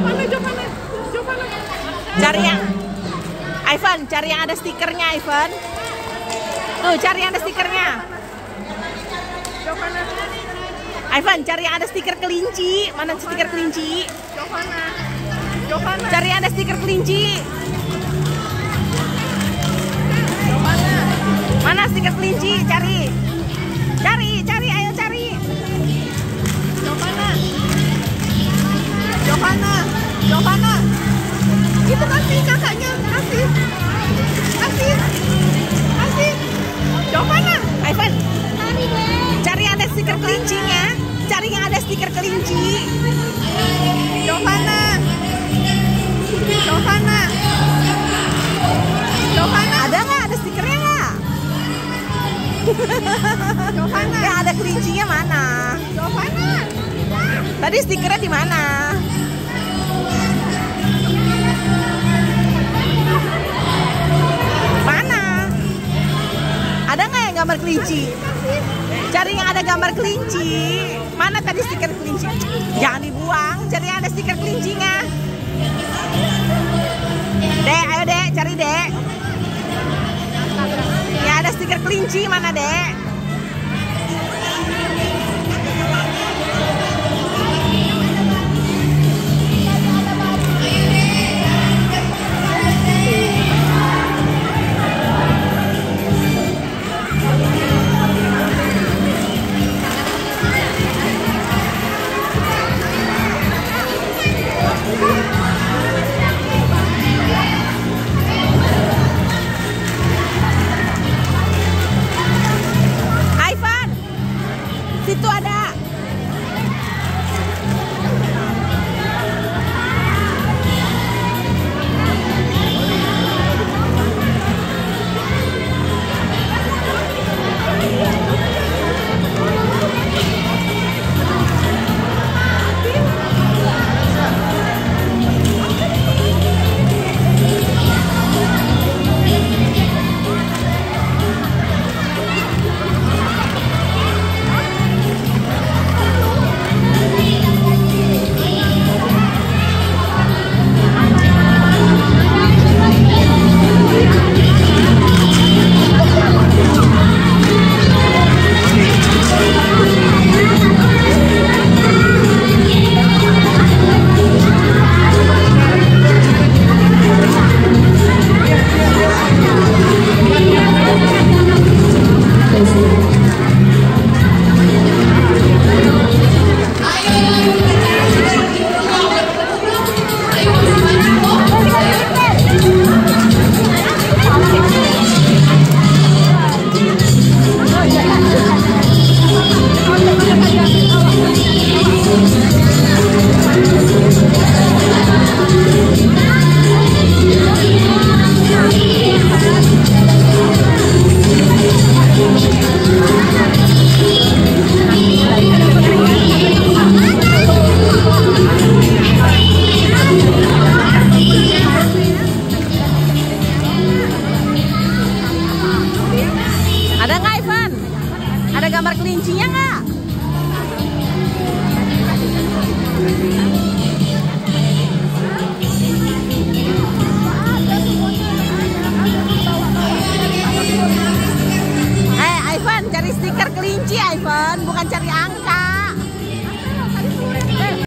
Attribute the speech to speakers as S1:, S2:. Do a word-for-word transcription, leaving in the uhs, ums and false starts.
S1: Jovana, Jovana, Jovana.
S2: Cari yang Ivan, cari yang ada stikernya, Ivan. Tuh, cari yang ada stikernya.
S1: Jovana,
S2: Ivan, cari yang ada stiker kelinci. Mana stiker kelinci?
S1: Jovana, Jovana.
S2: Cari yang ada stiker kelinci.
S1: Jovana,
S2: Mana stiker kelinci? Cari. Cari, cari, ayo cari.
S1: Jovana, Jovana, Jovana. Itu kasih kakaknya, kasih, kasih, kasih. Jovana,
S2: Ivan, cari yang ada stiker kelincinya. Cari yang ada stiker kelinci.
S1: Jovana, Jovana, Jovana,
S2: Ada nggak? Ada stikernya nggak?
S1: Jovana,
S2: Yang ada kelincinya mana?
S1: Jovana.
S2: Tadi stikernya di mana? Mana? Ada nggak yang gambar kelinci? Cari yang ada gambar kelinci. Mana tadi stiker kelinci? Jangan dibuang. Cari yang ada stiker kelincinya. Dek, ayo dek, cari dek. Yang ada stiker kelinci mana dek?